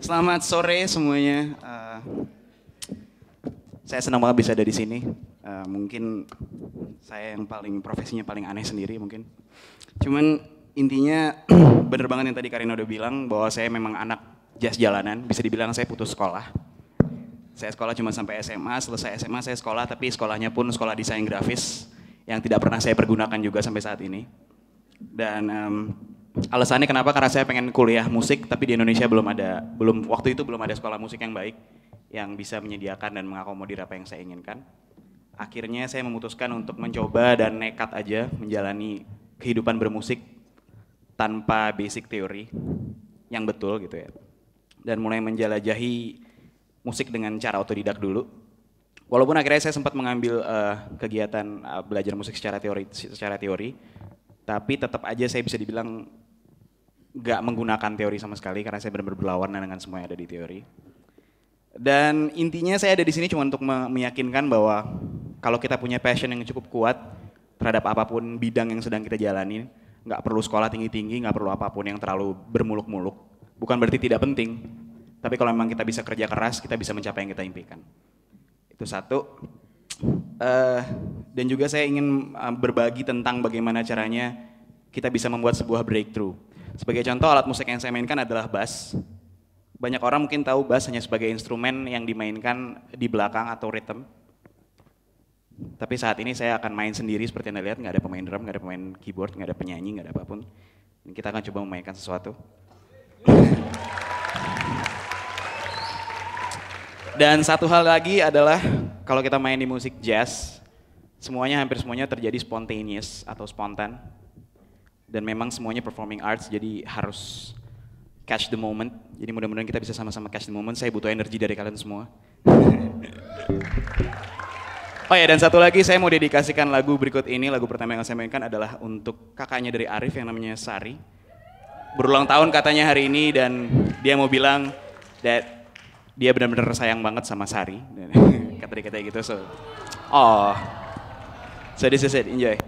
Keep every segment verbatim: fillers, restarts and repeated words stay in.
Selamat sore semuanya. Uh, saya senang banget bisa ada di sini. Uh, mungkin saya yang paling profesinya paling aneh sendiri mungkin. Cuman intinya bener banget yang tadi Karina udah bilang bahwa saya memang anak jazz jalanan. Bisa dibilang saya putus sekolah. Saya sekolah cuma sampai S M A. Selesai S M A saya sekolah, tapi sekolahnya pun sekolah desain grafis yang tidak pernah saya pergunakan juga sampai saat ini. Dan um, alasannya kenapa? Karena saya pengen kuliah musik, tapi di Indonesia belum ada, belum waktu itu belum ada sekolah musik yang baik yang bisa menyediakan dan mengakomodir apa yang saya inginkan. Akhirnya saya memutuskan untuk mencoba dan nekat aja menjalani kehidupan bermusik tanpa basic teori yang betul gitu ya. Dan mulai menjelajahi musik dengan cara otodidak dulu. Walaupun akhirnya saya sempat mengambil uh, kegiatan uh, belajar musik secara teori, secara teori, tapi tetap aja saya bisa dibilang nggak menggunakan teori sama sekali karena saya benar-benar berlawanan dengan semua yang ada di teori. Dan intinya saya ada di sini cuma untuk meyakinkan bahwa kalau kita punya passion yang cukup kuat terhadap apapun bidang yang sedang kita jalani, nggak perlu sekolah tinggi-tinggi, nggak perlu apapun yang terlalu bermuluk-muluk. Bukan berarti tidak penting, tapi kalau memang kita bisa kerja keras, kita bisa mencapai yang kita impikan. Itu satu. Uh, dan juga saya ingin uh, berbagi tentang bagaimana caranya kita bisa membuat sebuah breakthrough. Sebagai contoh, alat musik yang saya mainkan adalah bass. Banyak orang mungkin tahu bass hanya sebagai instrumen yang dimainkan di belakang atau rhythm. Tapi saat ini saya akan main sendiri seperti Anda lihat, nggak ada pemain drum, nggak ada pemain keyboard, nggak ada penyanyi, nggak ada apapun. Dan kita akan coba memainkan sesuatu. Dan satu hal lagi adalah kalau kita main di musik jazz, semuanya hampir semuanya terjadi spontaneous atau spontan. Dan memang semuanya performing arts, jadi harus catch the moment. Jadi mudah-mudahan kita bisa sama-sama catch the moment. Saya butuh energi dari kalian semua. Oh ya, dan satu lagi saya mau dedikasikan lagu berikut ini. Lagu pertama yang saya mainkan adalah untuk kakaknya dari Arif yang namanya Sari. Berulang tahun katanya hari ini dan dia mau bilang that dia benar-benar sayang banget sama Sari. Kata-kata gitu, so. Oh, so this is it, enjoy.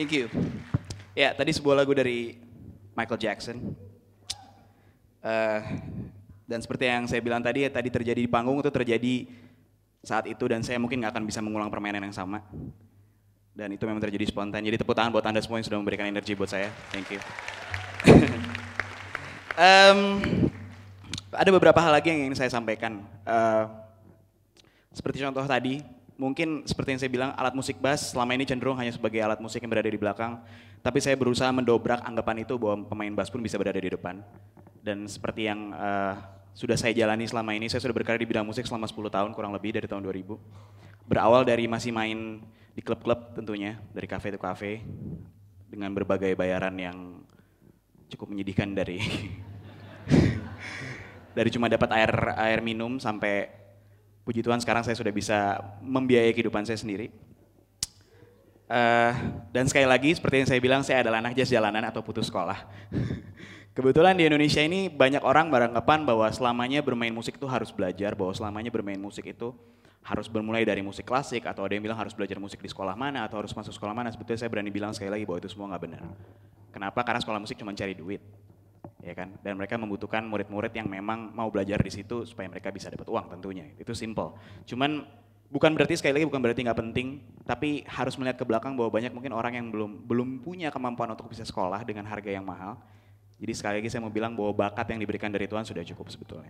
Thank you. Ya, tadi sebuah lagu dari Michael Jackson. Uh, dan seperti yang saya bilang tadi, ya, tadi terjadi di panggung itu terjadi saat itu dan saya mungkin nggak akan bisa mengulang permainan yang sama. Dan itu memang terjadi spontan. Jadi tepuk tangan buat Anda semua yang sudah memberikan energi buat saya. Thank you. um, ada beberapa hal lagi yang ingin saya sampaikan. Uh, seperti contoh tadi, mungkin seperti yang saya bilang, alat musik bass selama ini cenderung hanya sebagai alat musik yang berada di belakang. Tapi saya berusaha mendobrak anggapan itu bahwa pemain bass pun bisa berada di depan. Dan seperti yang uh, sudah saya jalani selama ini, saya sudah berkarya di bidang musik selama sepuluh tahun, kurang lebih dari tahun dua ribu. Berawal dari masih main di klub-klub tentunya, dari kafe ke kafe, dengan berbagai bayaran yang cukup menyedihkan dari dari cuma dapat air air minum sampai puji Tuhan sekarang saya sudah bisa membiayai kehidupan saya sendiri. Uh, dan sekali lagi seperti yang saya bilang, saya adalah anak jazz jalanan atau putus sekolah. Kebetulan di Indonesia ini banyak orang beranggapan bahwa selamanya bermain musik itu harus belajar, bahwa selamanya bermain musik itu harus bermulai dari musik klasik, atau ada yang bilang harus belajar musik di sekolah mana, atau harus masuk sekolah mana. Sebetulnya saya berani bilang sekali lagi bahwa itu semua nggak benar. Kenapa? Karena sekolah musik cuma cari duit, ya kan? Dan mereka membutuhkan murid-murid yang memang mau belajar di situ supaya mereka bisa dapat uang tentunya. Itu simple. Cuman bukan berarti sekali lagi bukan berarti nggak penting, tapi harus melihat ke belakang bahwa banyak mungkin orang yang belum belum punya kemampuan untuk bisa sekolah dengan harga yang mahal. Jadi sekali lagi saya mau bilang bahwa bakat yang diberikan dari Tuhan sudah cukup sebetulnya.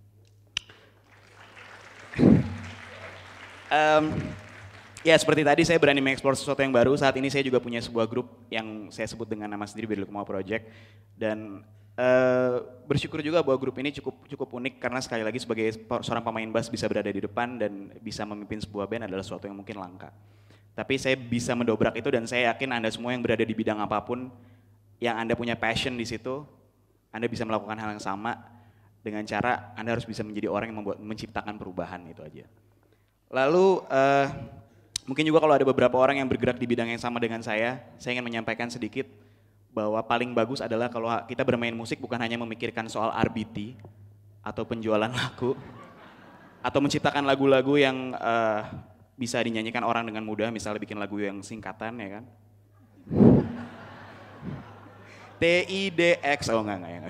Um, ya seperti tadi saya berani mengeksplor sesuatu yang baru. Saat ini saya juga punya sebuah grup yang saya sebut dengan nama sendiri Biru Kumau Project. Dan uh, bersyukur juga bahwa grup ini cukup cukup unik karena sekali lagi sebagai seorang pemain bass bisa berada di depan dan bisa memimpin sebuah band adalah sesuatu yang mungkin langka. Tapi saya bisa mendobrak itu dan saya yakin Anda semua yang berada di bidang apapun, yang Anda punya passion di situ, Anda bisa melakukan hal yang sama dengan cara Anda harus bisa menjadi orang yang membuat menciptakan perubahan, itu aja. Lalu uh, mungkin juga kalau ada beberapa orang yang bergerak di bidang yang sama dengan saya, saya ingin menyampaikan sedikit bahwa paling bagus adalah kalau kita bermain musik bukan hanya memikirkan soal R B T atau penjualan lagu atau menciptakan lagu-lagu yang uh, bisa dinyanyikan orang dengan mudah, misalnya bikin lagu yang singkatan ya kan. T I D X, oh enggak, enggak, enggak.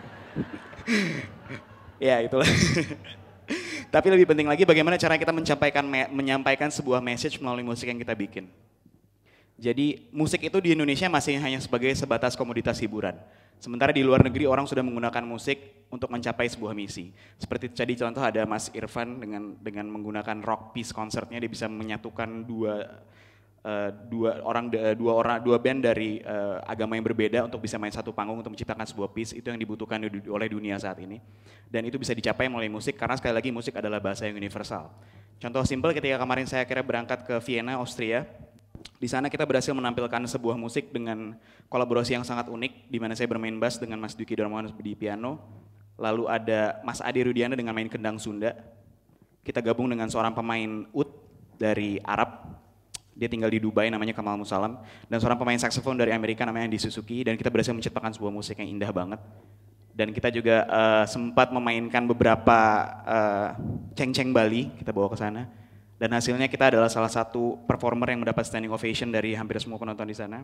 Ya itulah. Tapi lebih penting lagi bagaimana cara kita menyampaikan menyampaikan sebuah message melalui musik yang kita bikin. Jadi musik itu di Indonesia masih hanya sebagai sebatas komoditas hiburan. Sementara di luar negeri orang sudah menggunakan musik untuk mencapai sebuah misi. Seperti tadi contoh ada Mas Irfan dengan dengan menggunakan rock piece konsernya, dia bisa menyatukan dua Uh, dua orang dua orang dua band dari uh, agama yang berbeda untuk bisa main satu panggung untuk menciptakan sebuah piece. Itu yang dibutuhkan oleh dunia saat ini, dan itu bisa dicapai melalui musik karena sekali lagi musik adalah bahasa yang universal. Contoh simpel, ketika kemarin saya kira berangkat ke Vienna, Austria, di sana kita berhasil menampilkan sebuah musik dengan kolaborasi yang sangat unik, di mana saya bermain bass dengan Mas Dwiki Darmawan di piano, lalu ada Mas Adi Rudiana dengan main kendang Sunda. Kita gabung dengan seorang pemain ud dari Arab. Dia tinggal di Dubai, namanya Kamal Musalam, dan seorang pemain saksofon dari Amerika namanya Andy Suzuki, dan kita berhasil menciptakan sebuah musik yang indah banget. Dan kita juga uh, sempat memainkan beberapa uh, ceng-ceng Bali, kita bawa ke sana. Dan hasilnya kita adalah salah satu performer yang mendapat standing ovation dari hampir semua penonton di sana.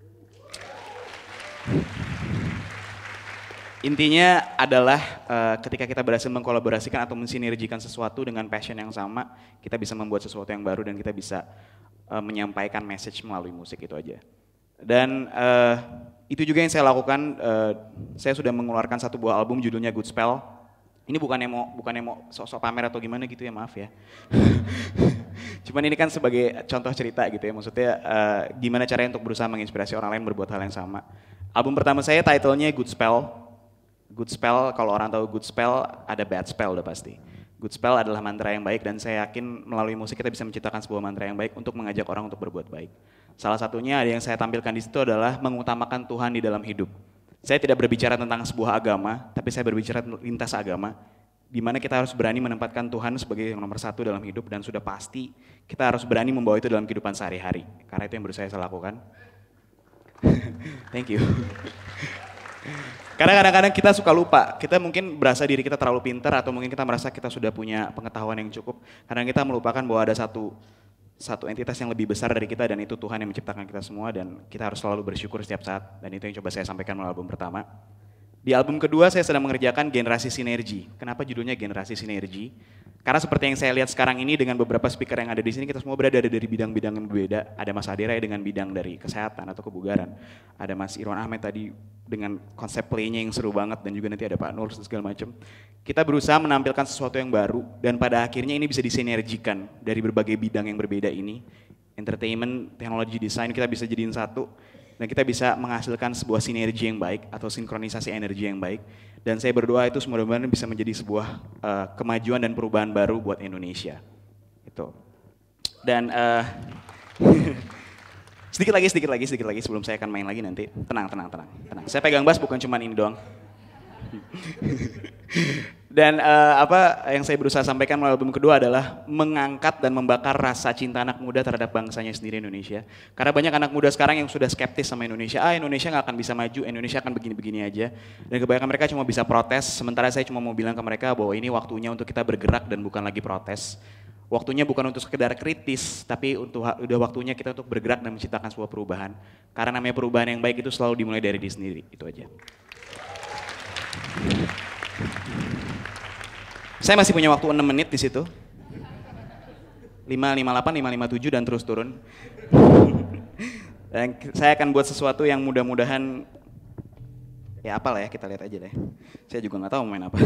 Intinya adalah uh, ketika kita berhasil mengkolaborasikan atau mensinergikan sesuatu dengan passion yang sama, kita bisa membuat sesuatu yang baru dan kita bisa Uh, menyampaikan message melalui musik, itu aja. Dan uh, itu juga yang saya lakukan. Uh, saya sudah mengeluarkan satu buah album judulnya Good Spell. Ini bukan emo, bukan emo sok-sok pamer atau gimana gitu ya, maaf ya. Cuman ini kan sebagai contoh cerita gitu ya, maksudnya uh, gimana caranya untuk berusaha menginspirasi orang lain berbuat hal yang sama. Album pertama saya titlenya Good Spell. Good Spell, kalau orang tahu Good Spell, ada Bad Spell udah pasti. Good Spell adalah mantra yang baik, dan saya yakin melalui musik kita bisa menciptakan sebuah mantra yang baik untuk mengajak orang untuk berbuat baik. Salah satunya yang saya tampilkan di situ adalah mengutamakan Tuhan di dalam hidup. Saya tidak berbicara tentang sebuah agama, tapi saya berbicara lintas agama, di mana kita harus berani menempatkan Tuhan sebagai yang nomor satu dalam hidup, dan sudah pasti kita harus berani membawa itu dalam kehidupan sehari-hari. Karena itu yang berusaha saya lakukan. Thank you. Karena kadang-kadang kita suka lupa, kita mungkin berasa diri kita terlalu pintar atau mungkin kita merasa kita sudah punya pengetahuan yang cukup. Kadang kita melupakan bahwa ada satu satu entitas yang lebih besar dari kita dan itu Tuhan yang menciptakan kita semua dan kita harus selalu bersyukur setiap saat dan itu yang coba saya sampaikan melalui album pertama. Di album kedua saya sedang mengerjakan generasi sinergi. Kenapa judulnya generasi sinergi? Karena seperti yang saya lihat sekarang ini dengan beberapa speaker yang ada di sini kita semua berada dari bidang-bidang yang berbeda. Ada Mas Adira dengan bidang dari kesehatan atau kebugaran. Ada Mas Irwan Ahmed tadi dengan konsep playnya yang seru banget dan juga nanti ada Pak Nur dan segala macam. Kita berusaha menampilkan sesuatu yang baru dan pada akhirnya ini bisa disinergikan dari berbagai bidang yang berbeda ini. Entertainment, teknologi, desain kita bisa jadiin satu. Dan kita bisa menghasilkan sebuah sinergi yang baik atau sinkronisasi energi yang baik. Dan saya berdoa itu mudah-mudahan bisa menjadi sebuah uh, kemajuan dan perubahan baru buat Indonesia. Itu. Dan uh, sedikit lagi, sedikit lagi, sedikit lagi sebelum saya akan main lagi nanti. Tenang, tenang, tenang, tenang. Saya pegang bass bukan cuma ini doang. Dan uh, apa yang saya berusaha sampaikan melalui album kedua adalah mengangkat dan membakar rasa cinta anak muda terhadap bangsanya sendiri Indonesia. Karena banyak anak muda sekarang yang sudah skeptis sama Indonesia. Ah Indonesia nggak akan bisa maju, Indonesia akan begini-begini aja. Dan kebanyakan mereka cuma bisa protes. Sementara saya cuma mau bilang ke mereka bahwa ini waktunya untuk kita bergerak dan bukan lagi protes. Waktunya bukan untuk sekedar kritis, tapi untuk udah waktunya kita untuk bergerak dan menciptakan sebuah perubahan. Karena namanya perubahan yang baik itu selalu dimulai dari diri sendiri. Itu aja. Saya masih punya waktu enam menit di situ. lima lima delapan, lima lima tujuh dan terus turun. Dan saya akan buat sesuatu yang mudah-mudahan ya apalah ya, kita lihat aja deh. Saya juga nggak tahu mau main apa.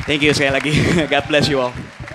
Thank you sekali lagi. God bless you all.